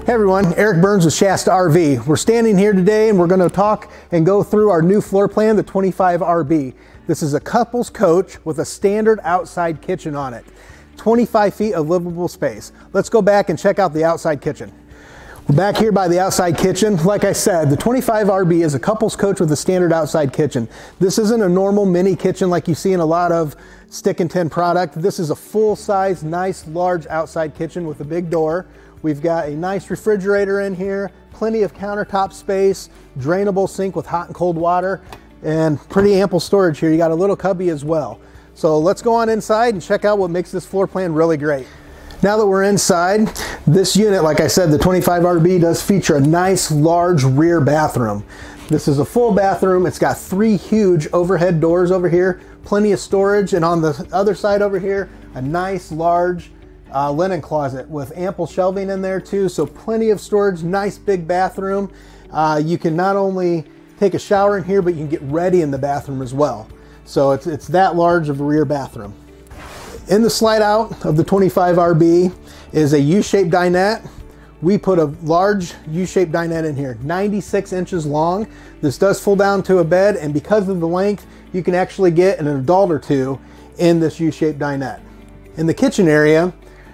Hey everyone, Eric Burns with Shasta RV. We're standing here today and we're going to talk and go through our new floor plan, the 25RB. This is a couples coach with a standard outside kitchen on it. 25 feet of livable space. Let's go back and check out the outside kitchen. We're back here by the outside kitchen. Like I said, the 25RB is a couples coach with a standard outside kitchen. This isn't a normal mini kitchen like you see in a lot of stick and tin product. This is a full-size, nice, large outside kitchen with a big door. We've got a nice refrigerator in here, plenty of countertop space, drainable sink with hot and cold water, and pretty ample storage here. You got a little cubby as well. So let's go on inside and check out what makes this floor plan really great. Now that we're inside, this unit, like I said, the 25RB does feature a nice large rear bathroom. This is a full bathroom. It's got 3 huge overhead doors over here, plenty of storage, and on the other side over here, a nice large linen closet with ample shelving in there too, so plenty of storage, nice big bathroom. You can not only take a shower in here, but you can get ready in the bathroom as well. So it's that large of a rear bathroom. In the slide out of the 25RB is a U-shaped dinette. We put a large U-shaped dinette in here, 96 inches long. This does fold down to a bed, and because of the length, you can actually get an adult or two in this U-shaped dinette. In the kitchen area,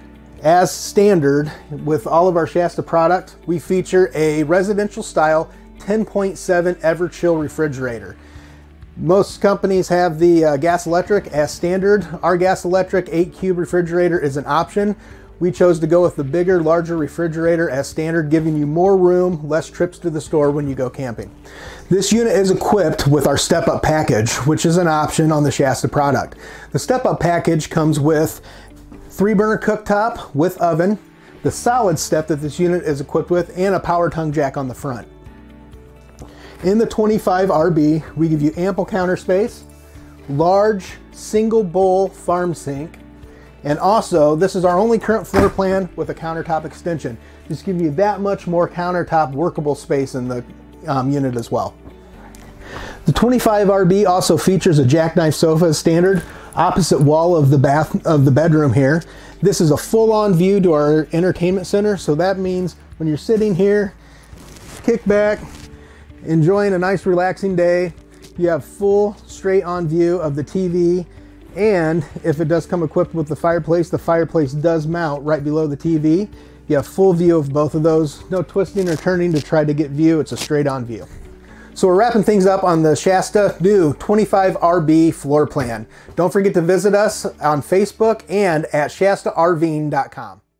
as standard with all of our Shasta product, we feature a residential style 10.7 Ever-Chill refrigerator. Most companies have the gas electric as standard. Our gas electric 8 cube refrigerator is an option. We chose to go with the bigger, larger refrigerator as standard, giving you more room, less trips to the store when you go camping. This unit is equipped with our step-up package, which is an option on the Shasta product. The step-up package comes with 3-burner cooktop with oven, the solid step that this unit is equipped with, and a power tongue jack on the front. In the 25RB, we give you ample counter space, large single bowl farm sink, and also this is our only current floor plan with a countertop extension. Just give you that much more countertop workable space in the unit as well. The 25RB also features a jackknife sofa as standard, opposite wall of the bedroom here. This is a full-on view to our entertainment center, so that means when you're sitting here, kick back, enjoying a nice relaxing day, you have full straight-on view of the TV, and if it does come equipped with the fireplace does mount right below the TV. You have full view of both of those, no twisting or turning to try to get view, it's a straight-on view. So we're wrapping things up on the Shasta new 25RB floor plan. Don't forget to visit us on Facebook and at ShastaRVing.com.